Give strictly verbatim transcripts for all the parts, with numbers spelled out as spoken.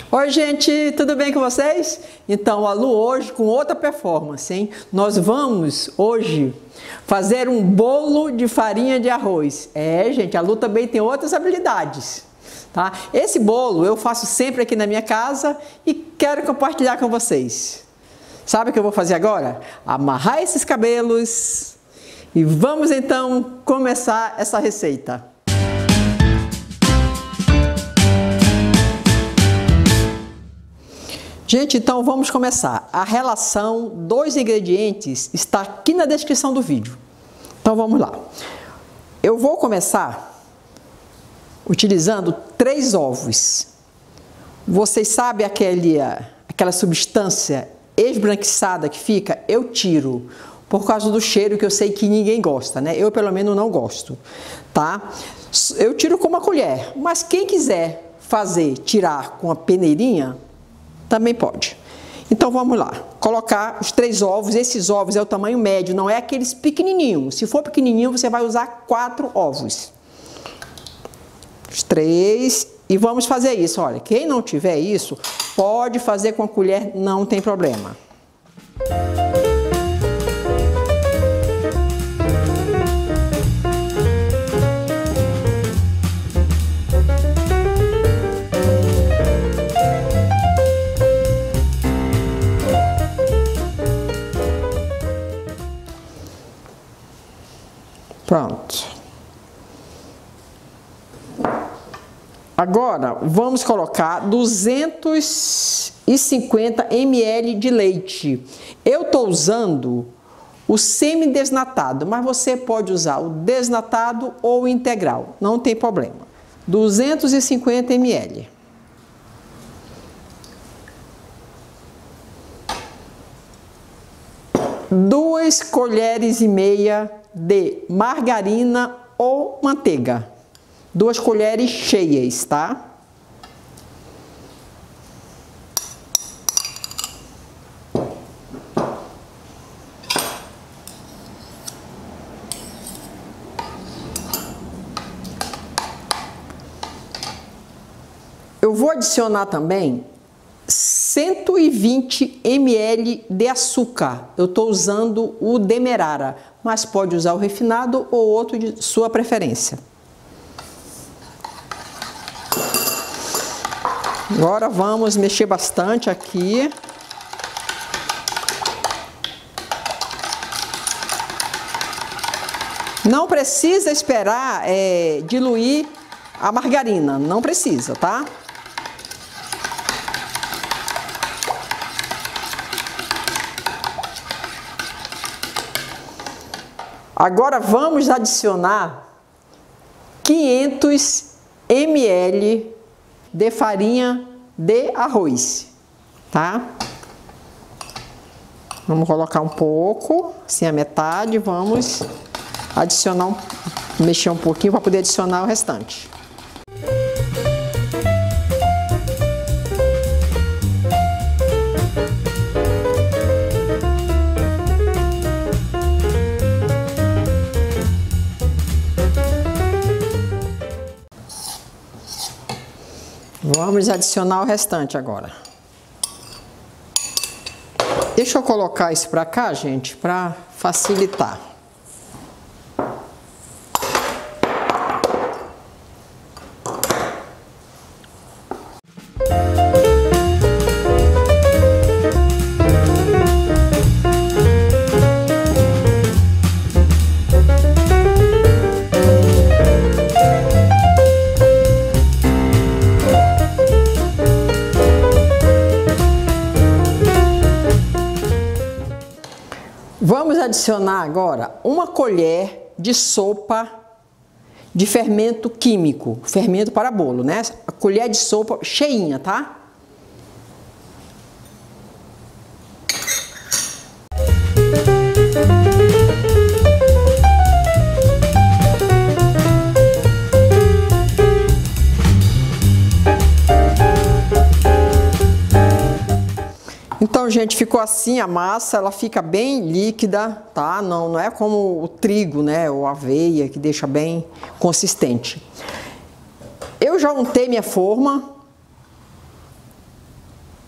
Oi gente, tudo bem com vocês? Então a Lu hoje com outra performance, hein? Nós vamos hoje fazer um bolo de farinha de arroz. É gente, a Lu também tem outras habilidades, tá? Esse bolo eu faço sempre aqui na minha casa e quero compartilhar com vocês. Sabe o que eu vou fazer agora? Amarrar esses cabelos e vamos então começar essa receita. Gente, então vamos começar. A relação dos ingredientes está aqui na descrição do vídeo. Então vamos lá. Eu vou começar utilizando três ovos. Vocês sabem aquele, aquela substância esbranquiçada que fica? Eu tiro por causa do cheiro que eu sei que ninguém gosta, né? Eu pelo menos não gosto, tá? Eu tiro com uma colher, mas quem quiser fazer, tirar com a peneirinha, também pode. Então vamos lá, colocar os três ovos. Esses ovos é o tamanho médio, não é aqueles pequenininhos. Se for pequenininho, você vai usar quatro ovos. Os três. E vamos fazer isso. Olha, quem não tiver isso, pode fazer com a colher, não tem problema. Pronto. Agora, vamos colocar duzentos e cinquenta mililitros de leite. Eu estou usando o semi-desnatado, mas você pode usar o desnatado ou o integral, não tem problema. duzentos e cinquenta mililitros. Duas colheres e meia de margarina ou manteiga. Duas colheres cheias, tá? Eu vou adicionar também cento e vinte mililitros de açúcar. Eu estou usando o Demerara, mas pode usar o refinado ou outro de sua preferência. Agora vamos mexer bastante aqui. Não precisa esperar é, diluir a margarina, não precisa, tá? Agora vamos adicionar quinhentos mililitros de farinha de arroz, tá? Vamos colocar um pouco, assim a metade, vamos adicionar, um, mexer um pouquinho para poder adicionar o restante. Vamos adicionar o restante agora. Deixa eu colocar isso para cá, gente, para facilitar. Vamos adicionar agora uma colher de sopa de fermento químico, fermento para bolo, né? A colher de sopa cheinha, tá? Então, gente, ficou assim a massa, ela fica bem líquida, tá? Não, não é como o trigo, né, ou a aveia, que deixa bem consistente. Eu já untei minha forma.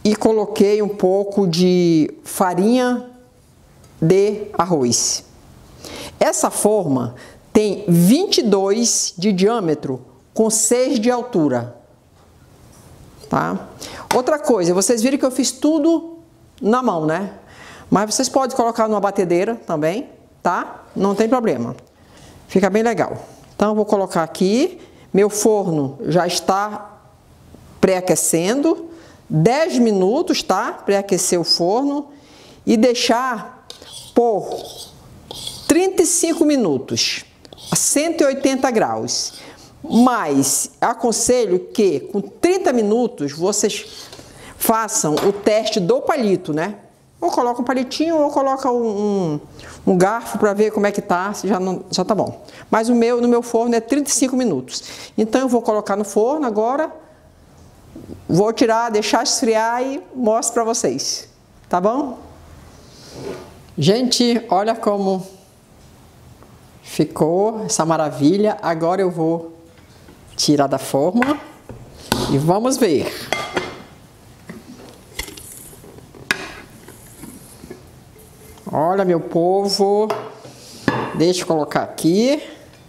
e coloquei um pouco de farinha de arroz. Essa forma tem vinte e dois de diâmetro com seis de altura, tá? Outra coisa, vocês viram que eu fiz tudo na mão, né? Mas vocês podem colocar numa batedeira também, tá? Não tem problema. Fica bem legal. Então eu vou colocar aqui, meu forno já está pré-aquecendo, dez minutos, tá? Pré-aquecer o forno e deixar por trinta e cinco minutos a cento e oitenta graus. Mas aconselho que com trinta minutos vocês façam o teste do palito, né? Ou coloca um palitinho ou coloca um, um, um garfo para ver como é que tá, se já, não, já tá bom. Mas o meu, no meu forno é trinta e cinco minutos. Então eu vou colocar no forno agora, vou tirar, deixar esfriar e mostro para vocês, tá bom? Gente, olha como ficou essa maravilha. Agora eu vou tirar da forma e vamos ver. Olha, meu povo, deixa eu colocar aqui.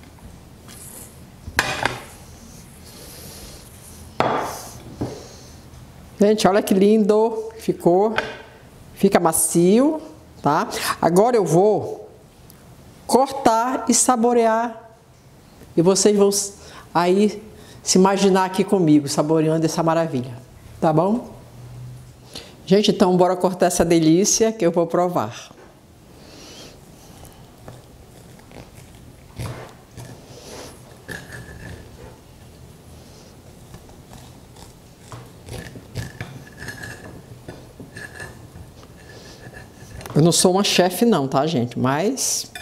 Gente, olha que lindo ficou. Fica macio, tá? Agora eu vou cortar e saborear. E vocês vão aí se imaginar aqui comigo, saboreando essa maravilha, tá bom? Gente, então bora cortar essa delícia que eu vou provar. Eu não sou uma chefe não, tá, gente? Mas...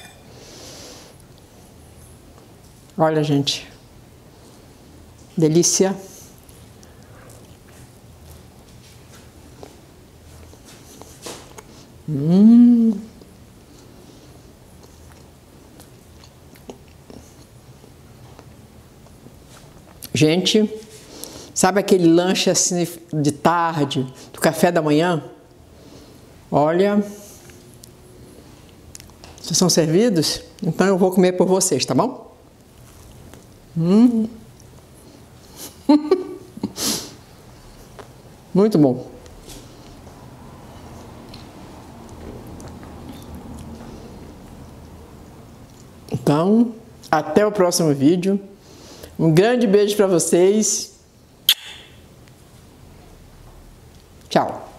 olha, gente. Delícia. Hum. Gente, sabe aquele lanche assim de tarde, do café da manhã? Olha... vocês são servidos? Então eu vou comer por vocês, tá bom? Hum. Muito bom. Então, até o próximo vídeo. Um grande beijo para vocês. Tchau.